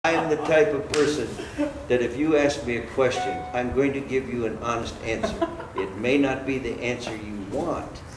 I am the type of person that if you ask me a question, I'm going to give you an honest answer. It may not be the answer you want,